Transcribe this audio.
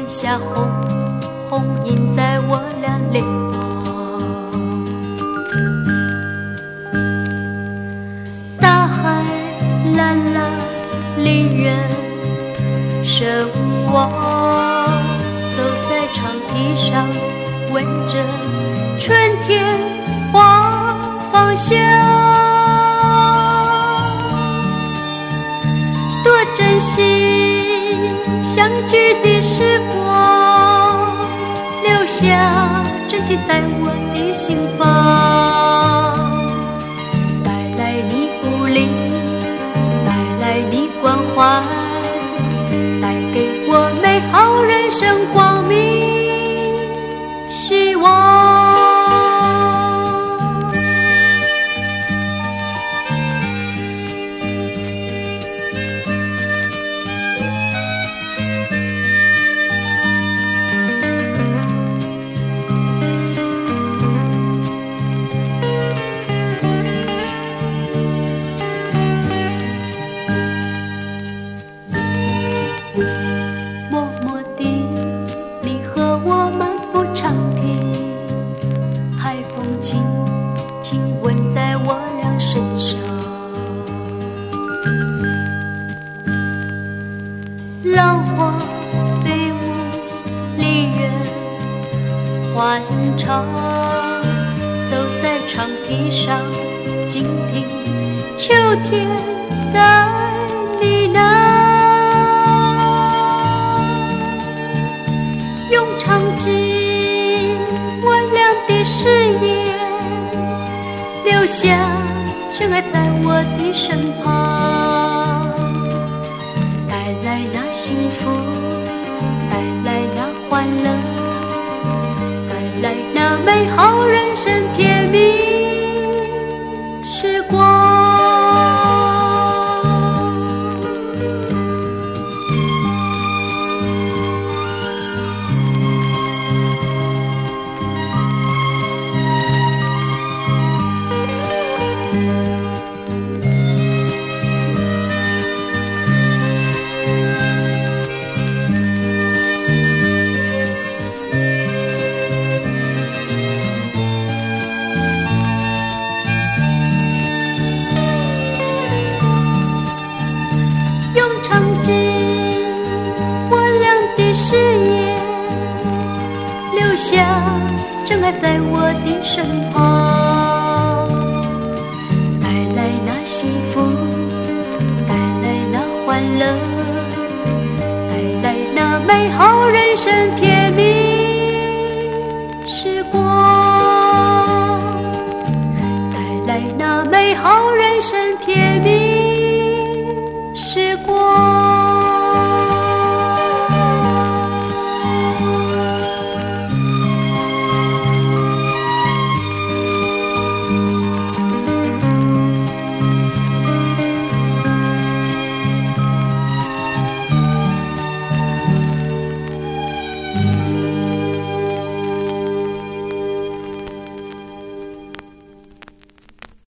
下红红印在我俩脸庞。大海蓝蓝，林远深望，走在长堤上，问着春天花芳香。多珍惜相聚的时光，留下真情在我的心房。带来你鼓励，带来你关怀，带给我美好人生光明希望。亲吻在我俩身上，浪花飞舞，离人欢唱，走在长堤上，静听秋天在呢喃，用长记我俩的誓言，留下真爱在我的身旁，带来那幸福，带来那欢乐，带来那美好人生甜蜜时光。誓言，留下真爱在我的身旁，带来那幸福，带来那欢乐，带来那美好